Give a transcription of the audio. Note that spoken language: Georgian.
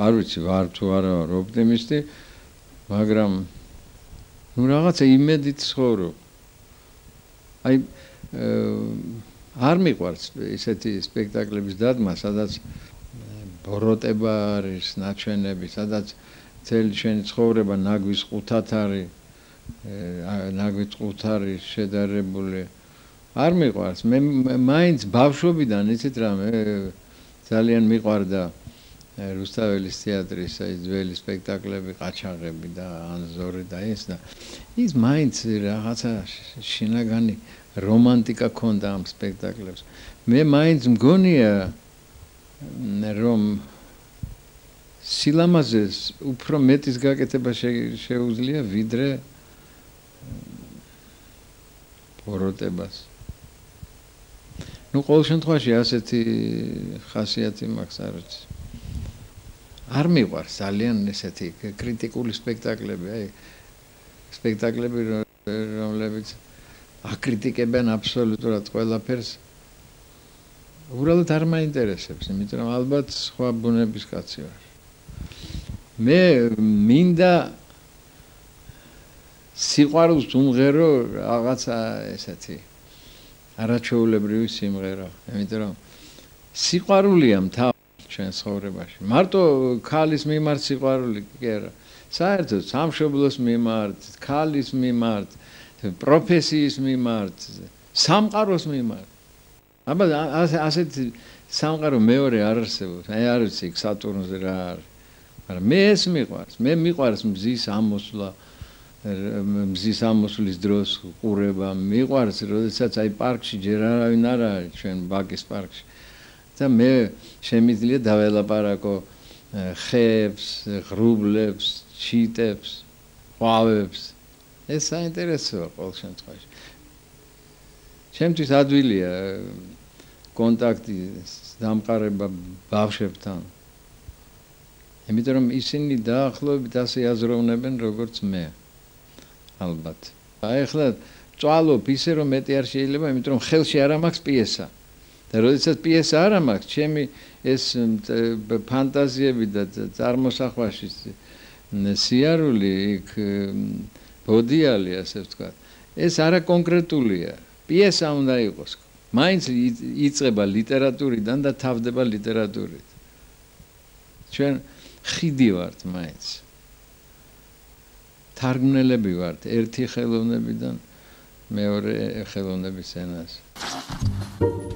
არ ვიცი ვარ თუ არა ვარ ოპტიმისტი, მაგრამ ნუ რაღაცა იმედით ცხოვრობ. აი არ მიყვარს ესეთი სპექტაკლების დადგმა, სადაც ბოროტება არის, ნაჩვენები, სადაც მთელი შენი ცხოვრება ნაგვის ყუთად არის, ნაგვის ყუთ არის შედარებული. არ მიყვარს. მე მაინც ბავშვობიდან იცით რა, მე ძალიან მიყვარდა რუსთაველის თეატრის აი ძველი სპექტაკლები, ყაჩაღები და ანზორი და ეს და ის მაინც რაღაცა შინაგანი რომანტიკა ქონდა ამ სპექტაკლებს. მე მაინც მგონია რომ სილამაზეს უფრო მეტის გაკეთება შეუძლია ვიდრე ბოროტებას. ნუ ყოველ შემთხვევაში ასეთი ხასიათი მაქვს არ ვიცი. არ მიყვარს ძალიან ესეთი კრიტიკული სპექტაკლები, აი სპექტაკლები რომლებიც აკრიტიკებენ აბსოლუტურად ყველაფერს. უბრალოდ არ მაინტერესებს, იმიტომ რომ ალბათ სხვა ბუნების კაცი ვარ. მე მინდა სიყვარულს უმღერო რაღაცა ესეთი არაჩვეულებრივი სიმღერა, იმიტომ რომ სიყვარულია მთავარი ჩვენ ცხოვრებაში. მარტო ქალის მიმართ სიყვარული კი არა. საერთოდ სამშობლოს მიმართ, ქალის მიმართ, პროფესიის მიმართ, სამყაროს მიმართ. აბა ასეთი სამყარო მეორე არ არსებობს. აი არ ვიცი სატურნზე რა არის. მაგრამ მე ეს მიყვარს. მე მიყვარს მზის ამოსვლა, მზის ამოსვლის დროს ყურება. მიყვარს, როდესაც აი პარკში ჯერ არავინ არ არის ჩვენ ბაკის პარკში. და მე შემიძლია დაველაპარაკო ხეებს, ღრუბლებს, ჩიტებს, ყვავებს. ეს საინტერესოა ყოველ შემთხვევაში. ჩემთვის ადვილია კონტაქტი, დამყარება ბავშვებთან. იმიტომ რომ ისინი დაახლოებით ასე აზროვნებენ, როგორც მე. ალბათ. აი ახლა წვალობ ისე რომ მეტი არ შეიძლება, იმიტომ რომ ხელში არ მაქვს პიესა. და როდესაც პიესა არ მაქვს, ჩემი ეს ფანტაზიები და წარმოსახვაში სიარული იქ ბოდიალი, ასე ვთქვათ. ეს არა კონკრეტულია. პიესა უნდა იყოს. მაინც იწყება ლიტერატურიდან და თავდება ლიტერატურით. ჩვენ ხიდი ვართ მაინც. თარგმნელები ვართ ერთი ხელოვნებიდან მეორე ხელოვნების ენაზე.